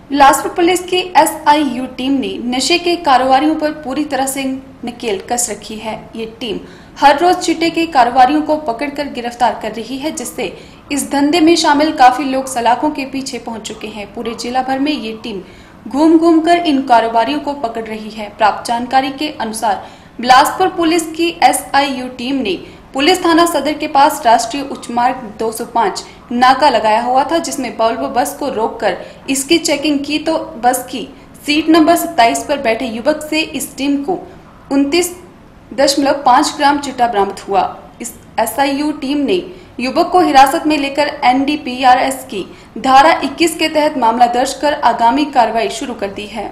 Bilaspur police की SIU team ने नशे के कारोबारियों पर पूरी तरह से नकेल कस रखी है। ये टीम हर रोज चिट्टे के कारोबारियों को पकड़कर गिरफ्तार कर रही है, जिससे इस धंधे में शामिल काफी लोग सलाखों के पीछे पहुंच चुके हैं। पूरे जिला भर में ये टीम घूम घूम कर इन कारोबारियों को पकड़ रही है। प्राप्त जानकारी के अनुसार बिलासपुर पुलिस की SIU टीम ने पुलिस थाना सदर के पास राष्ट्रीय उच्च मार्ग 205 नाका लगाया हुआ था, जिसमें वोल्वो बस को रोककर इसकी चेकिंग की तो बस की सीट नंबर 27 पर बैठे युवक से इस टीम को 29.5 ग्राम चिट्टा बरामद हुआ। इस SIU टीम ने युवक को हिरासत में लेकर NDPRS की धारा 21 के तहत मामला दर्ज कर आगामी कार्रवाई शुरू कर दी है।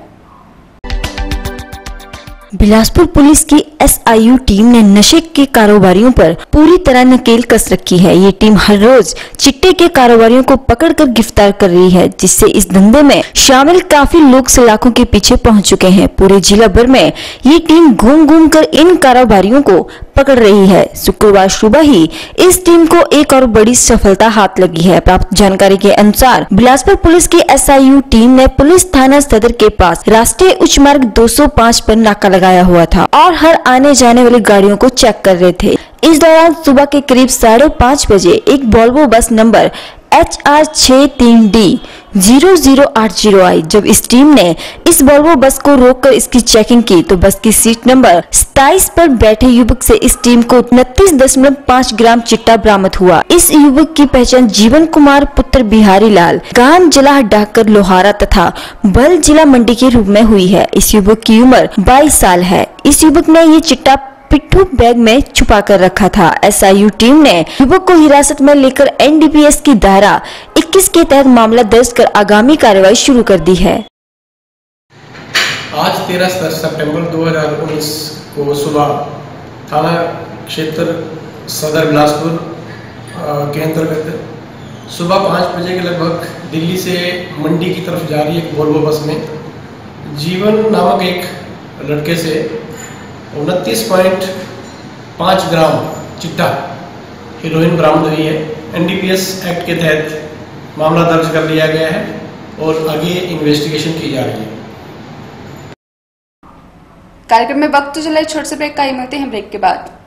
बिलासपुर पुलिस की SIU टीम ने नशे के कारोबारियों पर पूरी तरह नकेल कस रखी है। ये टीम हर रोज चिट्टे के कारोबारियों को पकड़कर गिरफ्तार कर रही है, जिससे इस धंधे में शामिल काफी लोग सलाखों के पीछे पहुंच चुके हैं। पूरे जिला भर में ये टीम घूम घूम कर इन कारोबारियों को पकड़ रही है। शुक्रवार सुबह ही इस टीम को एक और बड़ी सफलता हाथ लगी है। प्राप्त जानकारी के अनुसार बिलासपुर पुलिस की SIU टीम ने पुलिस थाना सदर के पास राष्ट्रीय उच्च मार्ग 205 पर नाका लगाया हुआ था और हर आने जाने वाली गाड़ियों को चेक कर रहे थे। इस दौरान सुबह के करीब 5:30 बजे एक वोल्वो बस नंबर HR63D 0080 आई। जब इस टीम ने इस वोल्वो बस को रोककर इसकी चेकिंग की तो बस की सीट नंबर 27 पर बैठे युवक से इस टीम को 29.5 ग्राम चिट्टा बरामद हुआ। इस युवक की पहचान जीवन कुमार पुत्र बिहारी लाल, गांव जिला डाकर लोहारा तथा बल जिला मंडी के रूप में हुई है। इस युवक की उम्र 22 साल है। इस युवक ने ये चिट्टा पिट्ठू बैग में छुपा कर रखा था। SIU टीम ने युवक को हिरासत में लेकर NDPS की धारा 21 के तहत मामला दर्ज कर आगामी कार्रवाई शुरू कर दी है। आज 13 सितंबर 2019 को सुबह थाना क्षेत्र सदर बिलासपुर के अंतर्गत सुबह 5 बजे के लगभग दिल्ली से मंडी की तरफ जा रही एक वोल्वो बस में जीवन नामक एक लड़के से 29.5 ग्राम चिट्टा हेरोइन बरामद हुई है। NDPS एक्ट के तहत मामला दर्ज कर लिया गया है और आगे इन्वेस्टिगेशन की जा रही है। कार्यक्रम में वक्त तो चला, छोटे से ब्रेक का, मिलते हैं ब्रेक के बाद।